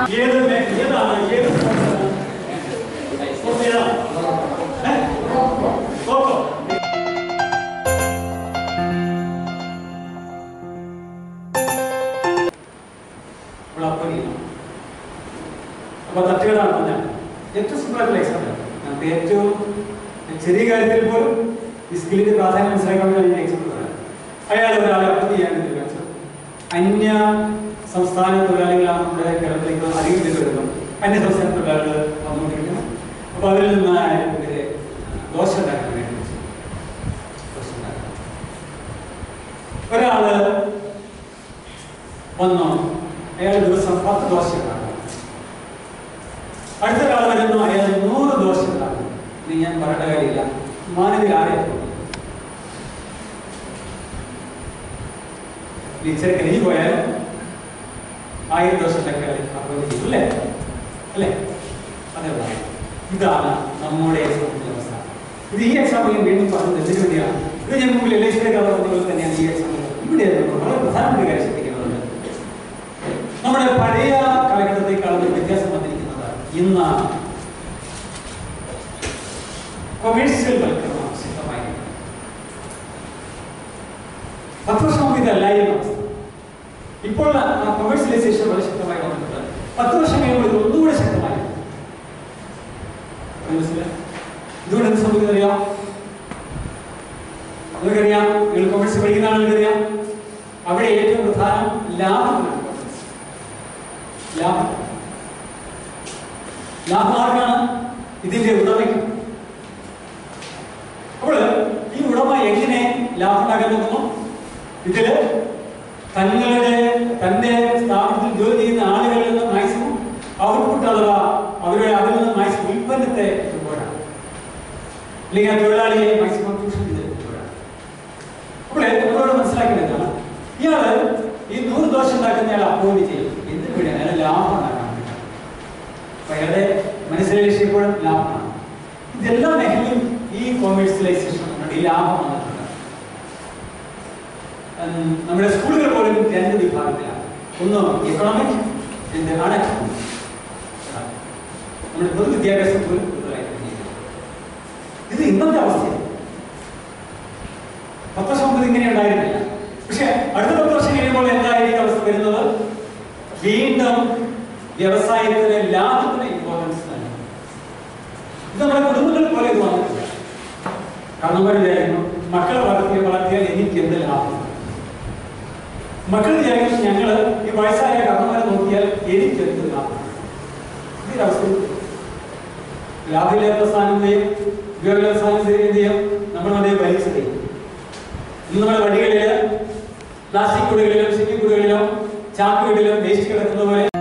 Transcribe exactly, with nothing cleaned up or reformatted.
ഏത് ഏതാണ് ഏത് അപ്പൊ തട്ടുകടാണ് പറഞ്ഞാൽ ഏറ്റവും സിമ്പിളായിട്ടുള്ള എക്സാമ്പിൾ. നമുക്ക് ഏറ്റവും ചെറിയ കാര്യത്തിൽ പോലും ഈ സ്കില്ലിന്റെ പ്രാധാന്യം മനസ്സിലാക്കാൻ വേണ്ടി എക്സാമ്പിൾ പറയാം. അയാൾ ഒരാളെ അപ്രതി ചെയ്യാൻ വേണ്ടി വെച്ചു. അന്യ സംസ്ഥാന തൊഴിലാളികളാണ് നമ്മുടെ കേരളത്തിലേക്ക് അധികം പേര് വരുന്നത്. അന്യ സംസ്ഥാന തൊഴിലാളികൾ വന്നുകൊണ്ടിരിക്കുന്നു. അപ്പൊ അവരിൽ നിന്ന് ഇവരെ ദോശ ഉണ്ടാക്കാൻ വേണ്ടി വെച്ചു. ഒരാള് വന്നു, അയാൾ ദിവസം പത്ത് ദോശ ഉണ്ടാക്കും. അടുത്ത ഒരാൾ വരുന്നു, അയാൾ നൂറ് ദോശ ഉണ്ടാക്കും. ഇനി ഞാൻ പറയേണ്ട കാര്യമില്ല, മാനവിൽ ആരെ ടീച്ചറെ കഴിഞ്ഞു പോയാൽ ആയിരം ദോശ ഉണ്ടാക്കിയാൽ ചെയ്തു അല്ലേ അല്ലേ അതേപോലെ ഇതാണ് നമ്മുടെ എക്സാമ്പിളിന്റെ അവസ്ഥ. ഇത് ഈ എക്സാമ്പിൾ വീണ്ടും പറഞ്ഞത് എന്തിനു വേണ്ടിയാണ്? ഇത് ഞാൻ മുമ്പിൽ എൽ ഐ സിയുടെ കഥ പറഞ്ഞതുപോലെ തന്നെയാണ് ഈ എക്സാമ്പിൾ. ഇവിടെ വളരെ പ്രധാനപ്പെട്ട കാര്യം ശ്രദ്ധിക്കുന്നുണ്ട്. നമ്മുടെ പഴയ കാലഘട്ടത്തേക്കാളും വ്യത്യാസം വന്നിരിക്കുന്നത് ഇന്നാണ്. കൊമേഴ്സ്യൽ വൽക്കരണം ശക്തമായിരിക്കും. പത്ത് വർഷം മുമ്പ് ഇതല്ലായിരുന്നു അവസ്ഥ. ഇപ്പോൾ കൊമേഴ്സ്യലൈസേഷൻ വളരെ ശക്തമായി വന്നിട്ടുണ്ട്. പത്ത് വർഷം കഴിയുമ്പോൾ ഇത് ഒന്നുകൂടെ ശക്തമായി. ഇതുകൊണ്ട് എന്ത് സംഭവിക്കുന്നറിയാം? നിങ്ങൾക്കറിയാം, നിങ്ങൾ കൊമേഴ്സ് പഠിക്കുന്ന ആളുകൾക്കറിയാം, അവിടെ ഏറ്റവും പ്രധാനം ലാഭമാണ്. ലാഭം ലാഭമാർക്കാണ് ഇതിന്റെ ഉടമയ്ക്ക്. അപ്പോൾ ഈ ഉടമ എങ്ങനെ ലാഭം ഉണ്ടാക്കാൻ നോക്കുന്നു? ഇതില് തങ്ങളുടെ തന്റെ സ്ഥാപനത്തിൽ ജോലി ചെയ്യുന്ന ആളുകളിൽ നിന്ന് മാക്സിമം ഔട്ട്പുട്ട് അഥവാ അവരുടെ അതിൽ നിന്ന് മാക്സിമം ഉൽപ്പന്നത്തെ എടുക്കുമ്പോഴാണ്, അല്ലെങ്കിൽ ആ തൊഴിലാളിയെ മാക്സിമം ചൂഷണം ചെയ്തെടുക്കുമ്പോഴാണ്. അപ്പോൾ നമ്മളോട് മനസ്സിലാക്കേണ്ടതാണ്, ഇയാള് ഈ നൂറ് ദോശ ഉണ്ടാക്കുന്ന അയാൾ അപ്പോയിന്റ് ചെയ്യും. എന്തിനു വേണ്ടി? അയാൾ ലാഭം ഉണ്ടാക്കാൻ വേണ്ടിയിട്ടാണ്. അപ്പൊ അയാളുടെ മനസ്സിലെ ലക്ഷ്യം എപ്പോഴും ലാഭമാണ്. ഇതെല്ലാ മേഖലയും ഈ കൊമേഴ്സ്യലൈസേഷൻ ഈ ലാഭം വന്നിട്ടുണ്ട്. നമ്മുടെ സ്കൂളുകൾ പോലും രണ്ട് വിഭാഗത്തിലാണ്. ഒന്ന് എക്കണോമിക്, രണ്ട് അൺഎക്കണോമിക്. നമ്മുടെ പൊതുവിദ്യാഭ്യാസം പോലും കൂടുതലായിട്ട് ഇത് ഇന്നത്തെ അവസ്ഥയാണ്. പത്ത് വർഷം മുമ്പ് ഇങ്ങനെ ഉണ്ടായിരുന്നില്ല. പക്ഷെ അടുത്ത പത്ത് വർഷം കഴിയുമ്പോൾ എന്തായിരിക്കും അവസ്ഥ വരുന്നത്? വീണ്ടും വ്യവസായത്തിന് ലാഭത്തിന് ഇമ്പോർട്ടൻസ് തന്നെ. ഇത് നമ്മുടെ കുടുംബങ്ങൾ പോലെ ഇത് വന്നിട്ടില്ല. കാരണം വിചാരിക്കുന്നു മക്കളെ വളർത്തിയ വളർത്തിയാൽ എനിക്ക് എന്ത് ലാഭം? മക്കൾ വിചാരിക്കുന്നു ഞങ്ങള് ഈ വയസ്സായ കർമ്മമാരെ നോക്കിയാൽ എനിക്ക് എന്ത് ലാഭം? ഇതൊരവസ്ഥ. ലാഭമില്ലാത്ത സ്ഥാനത്തെയും ഉപയോഗമില്ലാത്ത സ്ഥാനത്തെയും നമ്മൾ അതേ വലിച്ചെറിയും. ഇന്ന് നമ്മുടെ വടികളില് പ്ലാസ്റ്റിക് കുടികളിലും സിറ്റി കുടികളിലും ചാക്കുകളിലും വേസ്റ്റ് കിടക്കുന്ന പോലെ